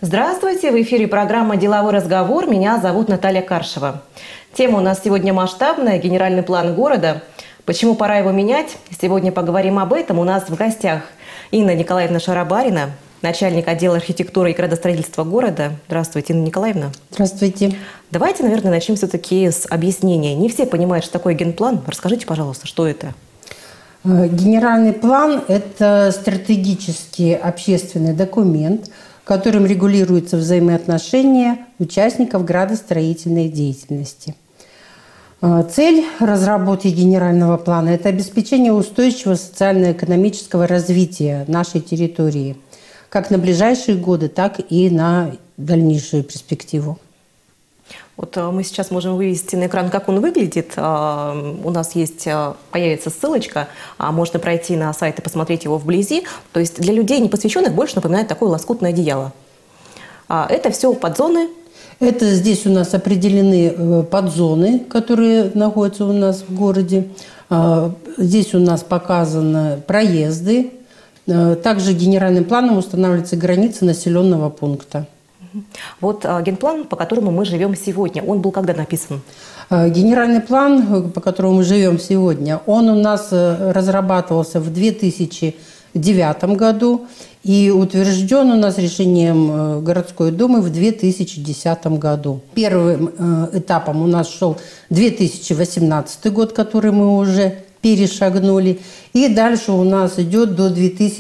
Здравствуйте! В эфире программа «Деловой разговор». Меня зовут Наталья Каршева. Тема у нас сегодня масштабная – генеральный план города. Почему пора его менять? Сегодня поговорим об этом. У нас в гостях Инна Николаевна Шарабарина, начальник отдела архитектуры и градостроительства города. Здравствуйте, Инна Николаевна. Здравствуйте. Давайте, наверное, начнем все-таки с объяснения. Не все понимают, что такое генплан. Расскажите, пожалуйста, что это? Генеральный план – это стратегический общественный документ, которым регулируются взаимоотношения участников градостроительной деятельности. Цель разработки генерального плана – это обеспечение устойчивого социально-экономического развития нашей территории, как на ближайшие годы, так и на дальнейшую перспективу. Вот мы сейчас можем вывести на экран, как он выглядит. У нас появится ссылочка, можно пройти на сайт и посмотреть его вблизи. То есть для людей непосвященных больше напоминает такое лоскутное одеяло. Это все подзоны. Это здесь у нас определены подзоны, которые находятся у нас в городе. Здесь у нас показаны проезды. Также генеральным планом устанавливаются границы населенного пункта. Вот генплан, по которому мы живем сегодня, он был когда написан? Генеральный план, по которому мы живем сегодня, он у нас разрабатывался в 2009 году и утвержден у нас решением городской думы в 2010 году. Первым этапом у нас шел 2018 год, который мы уже перешагнули, и дальше у нас идет до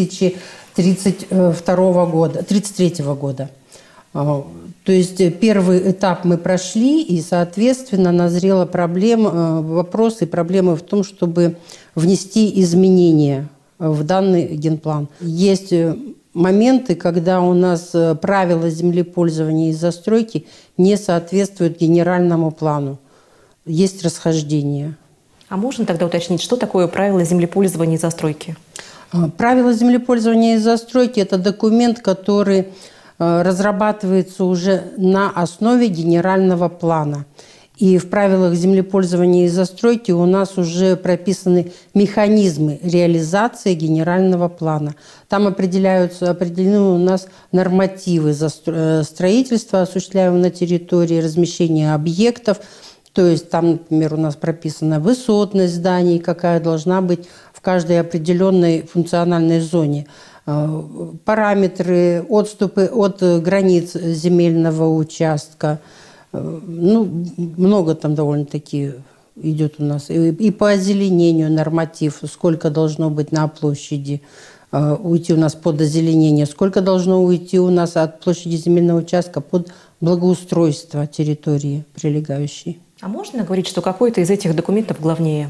2033 года. То есть первый этап мы прошли, и, соответственно, назрела вопрос и проблема в том, чтобы внести изменения в данный генплан. Есть моменты, когда у нас правила землепользования и застройки не соответствуют генеральному плану. Есть расхождения. А можно тогда уточнить, что такое правила землепользования и застройки? Правила землепользования и застройки – это документ, который разрабатывается уже на основе генерального плана. И в правилах землепользования и застройки у нас уже прописаны механизмы реализации генерального плана. Там определены у нас нормативы строительства, осуществляемого на территории, размещения объектов. То есть там, например, у нас прописана высотность зданий, какая должна быть в каждой определенной функциональной зоне. Параметры, отступы от границ земельного участка. Много там довольно-таки идет у нас. И по озеленению норматив, сколько должно быть на площади уйти у нас под озеленение, сколько должно уйти у нас от площади земельного участка под благоустройство территории прилегающей. А можно говорить, что какой-то из этих документов главнее?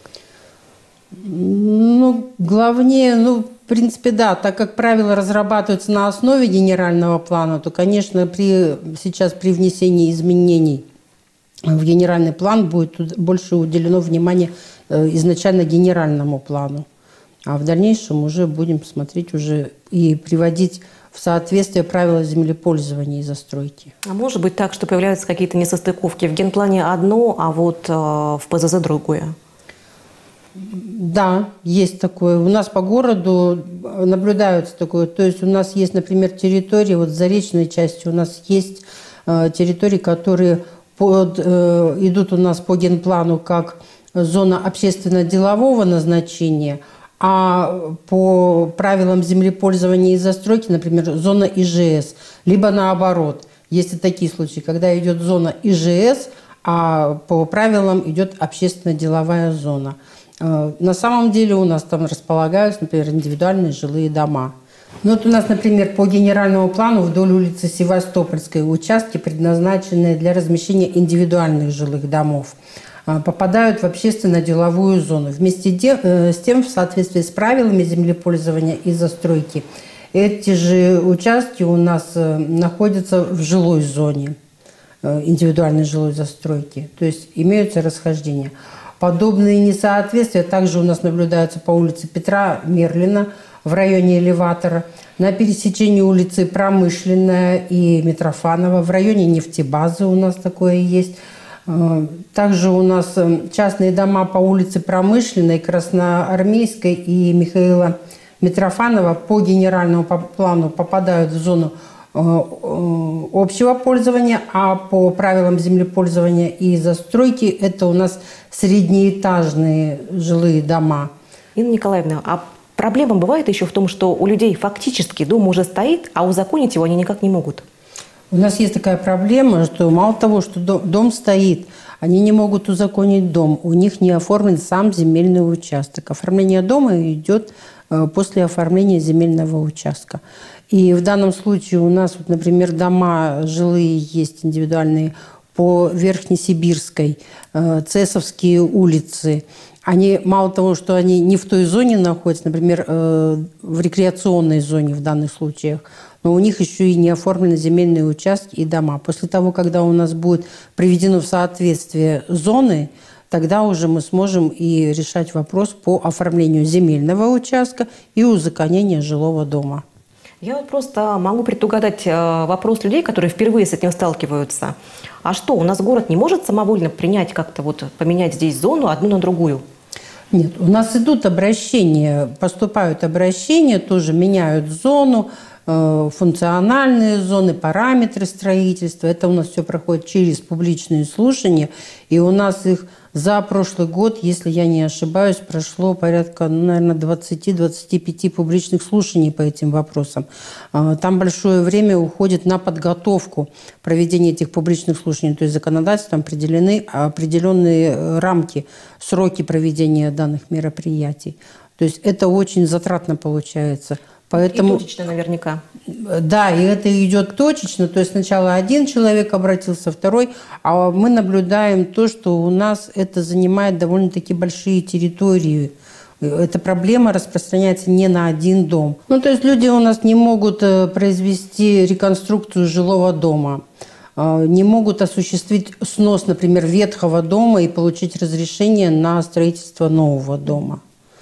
Главнее, в принципе, да. Так как правила разрабатываются на основе генерального плана, то, конечно, сейчас при внесении изменений в генеральный план будет больше уделено внимания изначально генеральному плану. А в дальнейшем уже будем смотреть и приводить в соответствие правила землепользования и застройки. А может быть так, что появляются какие-то несостыковки? В генплане одно, а вот в ПЗЗ другое? Да, есть такое. У нас по городу наблюдается такое. То есть у нас есть, например, территории, в заречной части у нас есть территории, которые идут у нас по генплану как зона общественно-делового назначения, а по правилам землепользования и застройки, например, зона ИЖС, либо наоборот. Есть и такие случаи, когда идет зона ИЖС, а по правилам идет общественно-деловая зона. На самом деле у нас там располагаются, например, индивидуальные жилые дома. Вот у нас, например, по генеральному плану вдоль улицы Севастопольской участки, предназначенные для размещения индивидуальных жилых домов, попадают в общественно-деловую зону. Вместе с тем, в соответствии с правилами землепользования и застройки, эти же участки у нас находятся в жилой зоне индивидуальной жилой застройки. То есть имеются расхождения. Подобные несоответствия также у нас наблюдаются по улице Петра Мерлина в районе Элеватора, на пересечении улицы Промышленная и Митрофанова, в районе нефтебазы у нас такое есть. Также у нас частные дома по улице Промышленной, Красноармейской и Михаила Митрофанова по генеральному плану попадают в зону общего пользования, а по правилам землепользования и застройки это у нас среднеэтажные жилые дома. Инна Николаевна, а проблема бывает еще в том, что у людей фактически дом уже стоит, а узаконить его они никак не могут? У нас есть такая проблема, что мало того, что дом стоит, они не могут узаконить дом. У них не оформлен сам земельный участок. Оформление дома идет после оформления земельного участка. И в данном случае у нас, вот, например, дома жилые есть индивидуальные по Верхнесибирской, Цесовские улицы. Они, мало того, что они не в той зоне находятся, например, в рекреационной зоне в данных случаях, но у них еще и не оформлены земельные участки и дома. После того, когда у нас будет приведено в соответствие зоны, тогда уже мы сможем и решать вопрос по оформлению земельного участка и узаконению жилого дома. Я вот просто могу предугадать вопрос людей, которые впервые с этим сталкиваются. А что, у нас город не может самовольно принять как-то вот поменять здесь зону одну на другую? Нет, у нас идут обращения, поступают обращения, тоже меняют зону, функциональные зоны, параметры строительства. Это у нас все проходит через публичные слушания. И у нас их за прошлый год, если я не ошибаюсь, прошло порядка, наверное, 20-25 публичных слушаний по этим вопросам. Там большое время уходит на подготовку проведения этих публичных слушаний. То есть законодательством определены определенные рамки, сроки проведения данных мероприятий. То есть это очень затратно получается. Поэтому, и точечно наверняка. Да, и это идет точечно. То есть сначала один человек обратился, второй. А мы наблюдаем то, что у нас это занимает довольно-таки большие территории. Эта проблема распространяется не на один дом. Ну, то есть люди у нас не могут произвести реконструкцию жилого дома, не могут осуществить снос, например, ветхого дома и получить разрешение на строительство нового дома.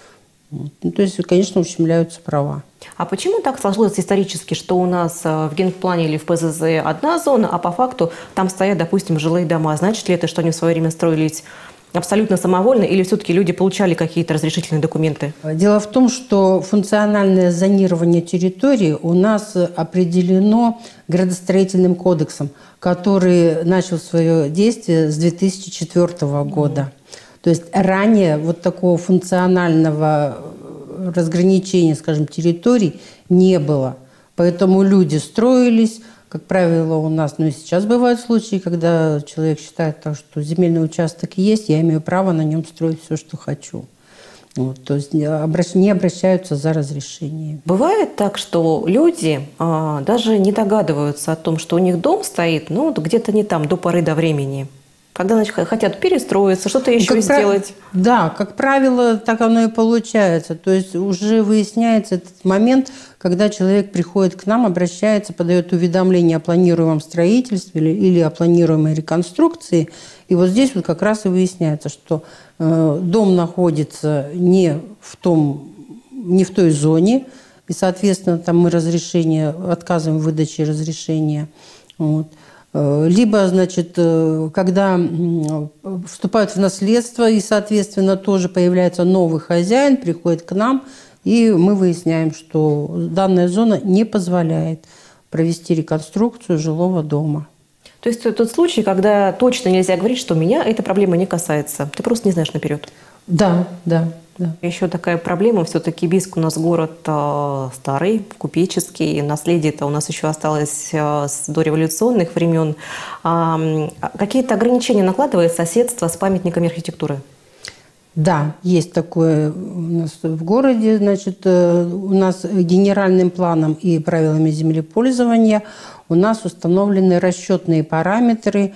Ну, то есть, конечно, ущемляются права. А почему так сложилось исторически, что у нас в генплане или в ПЗЗ одна зона, а по факту там стоят, допустим, жилые дома? Значит ли это, что они в свое время строились абсолютно самовольно, или все-таки люди получали какие-то разрешительные документы? Дело в том, что функциональное зонирование территории у нас определено градостроительным кодексом, который начал свое действие с 2004 года. То есть ранее вот такого функционального разграничения, скажем, территорий не было. Поэтому люди строились, как правило, у нас, ну и сейчас бывают случаи, когда человек считает, что земельный участок есть, я имею право на нем строить все, что хочу. Вот, то есть не обращаются за разрешением. Бывает так, что люди даже не догадываются о том, что у них дом стоит, ну, вот где-то не там, до поры до времени. Когда, значит, хотят перестроиться, что-то еще сделать. Да, как правило, так оно и получается. То есть уже выясняется этот момент, когда человек приходит к нам, обращается, подает уведомление о планируемом строительстве или о планируемой реконструкции. И вот здесь вот как раз и выясняется, что дом находится не в той зоне, и, соответственно, там мы отказываем в выдаче разрешения. Вот. Либо, значит, когда вступают в наследство, и, соответственно, тоже появляется новый хозяин, приходит к нам, и мы выясняем, что данная зона не позволяет провести реконструкцию жилого дома. То есть тот случай, когда точно нельзя говорить, что меня эта проблема не касается. Ты просто не знаешь наперед. Да. Еще такая проблема, все-таки Бийск у нас город старый, купеческий, наследие-то у нас еще осталось с дореволюционных времен. Какие-то ограничения накладывает соседство с памятниками архитектуры? Да, есть такое у нас в городе. Значит, у нас генеральным планом и правилами землепользования у нас установлены расчетные параметры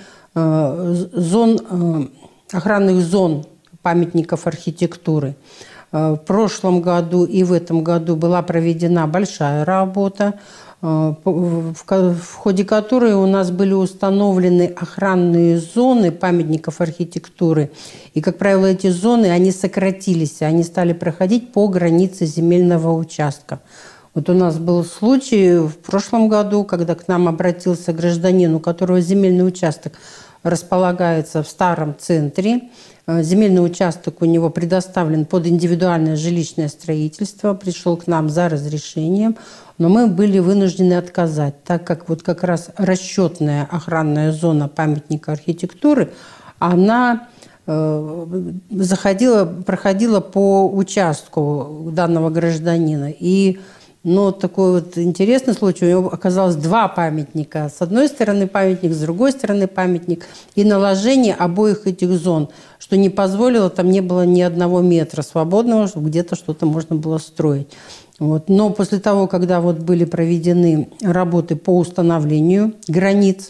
охранных зон памятников архитектуры. В прошлом году и в этом году была проведена большая работа, в ходе которой у нас были установлены охранные зоны памятников архитектуры. И, как правило, эти зоны, они сократились, они стали проходить по границе земельного участка. Вот у нас был случай в прошлом году, когда к нам обратился гражданин, у которого земельный участок располагается в старом центре. Земельный участок у него предоставлен под индивидуальное жилищное строительство, пришел к нам за разрешением, но мы были вынуждены отказать, так как вот как раз расчетная охранная зона памятника архитектуры, она проходила по участку данного гражданина. И такой вот интересный случай. У него оказалось два памятника. С одной стороны памятник, с другой стороны памятник. И наложение обоих этих зон, что не позволило, там не было ни одного метра свободного, чтобы где-то что-то можно было строить. Вот. Но после того, когда вот были проведены работы по установлению границ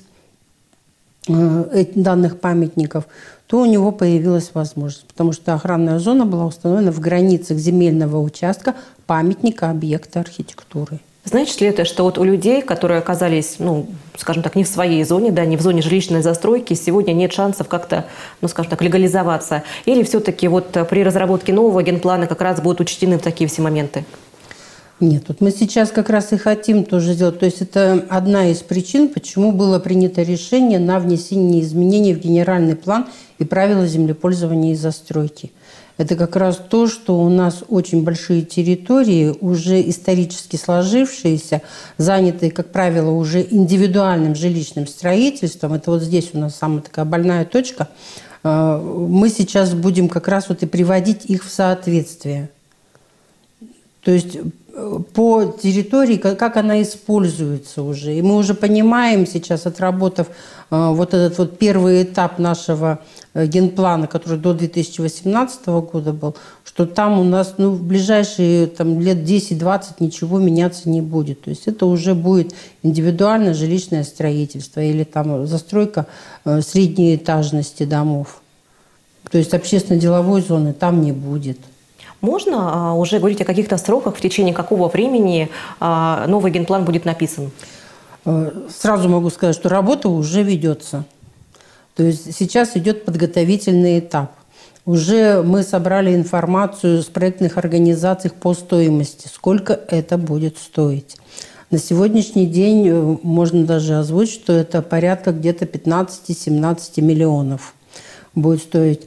данных памятников, то у него появилась возможность, потому что охранная зона была установлена в границах земельного участка памятника объекта архитектуры. Значит ли это, что вот у людей, которые оказались, скажем так, не в своей зоне, да, не в зоне жилищной застройки, сегодня нет шансов как-то, скажем так, легализоваться? Или все-таки вот при разработке нового генплана как раз будут учтены такие все моменты? Нет, вот мы сейчас как раз и хотим тоже сделать. То есть это одна из причин, почему было принято решение на внесение изменений в генеральный план и правила землепользования и застройки. Это как раз то, что у нас очень большие территории, уже исторически сложившиеся, занятые, как правило, уже индивидуальным жилищным строительством. Это вот здесь у нас самая такая больная точка. Мы сейчас будем как раз вот и приводить их в соответствие. То есть по территории, как она используется уже. И мы уже понимаем сейчас, отработав вот этот вот первый этап нашего генплана, который до 2018 года был, что там у нас в ближайшие лет 10-20 ничего меняться не будет. То есть это уже будет индивидуальное жилищное строительство или застройка средней этажности домов. То есть общественно-деловой зоны там не будет. Можно уже говорить о каких-то сроках, в течение какого времени новый генплан будет написан? Сразу могу сказать, что работа уже ведется. То есть сейчас идет подготовительный этап. Уже мы собрали информацию с проектных организаций по стоимости, сколько это будет стоить. На сегодняшний день можно даже озвучить, что это порядка где-то 15-17 миллионов будет стоить.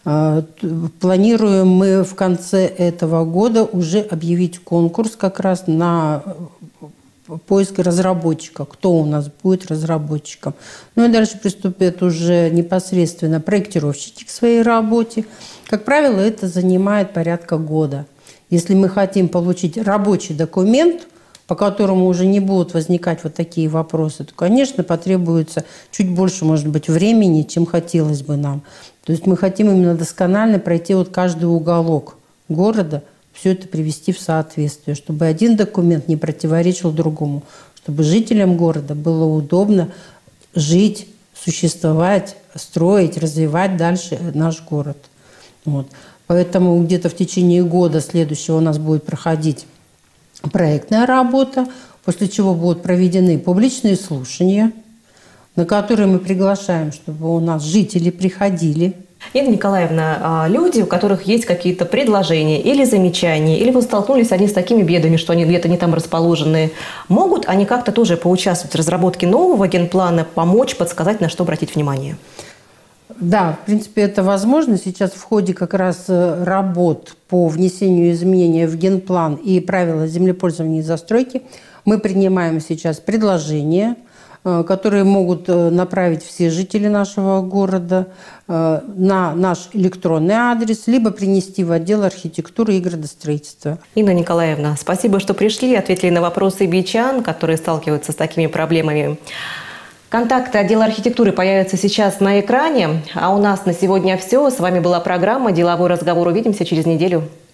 Планируем мы в конце этого года уже объявить конкурс как раз на поиск разработчика, кто у нас будет разработчиком. И дальше приступят уже непосредственно проектировщики к своей работе. Как правило, это занимает порядка года. Если мы хотим получить рабочий документ, по которому уже не будут возникать вот такие вопросы, то, конечно, потребуется чуть больше, может быть, времени, чем хотелось бы нам. То есть мы хотим именно досконально пройти вот каждый уголок города, все это привести в соответствие, чтобы один документ не противоречил другому, чтобы жителям города было удобно жить, существовать, строить, развивать дальше наш город. Вот. Поэтому где-то в течение года следующего у нас будет проходить проектная работа, после чего будут проведены публичные слушания, на которые мы приглашаем, чтобы у нас жители приходили. Инна Николаевна, люди, у которых есть какие-то предложения или замечания, или вы столкнулись они с такими бедами, что они где-то не там расположены, могут они как-то тоже поучаствовать в разработке нового генплана, помочь, подсказать, на что обратить внимание? Да, в принципе, это возможно. Сейчас в ходе как раз работ по внесению изменений в генплан и правила землепользования и застройки мы принимаем сейчас предложения, которые могут направить все жители нашего города на наш электронный адрес, либо принести в отдел архитектуры и градостроительства. Инна Николаевна, спасибо, что пришли, ответили на вопросы бичан, которые сталкиваются с такими проблемами. Контакты отдела архитектуры появятся сейчас на экране. А у нас на сегодня все. С вами была программа «Деловой разговор». Увидимся через неделю.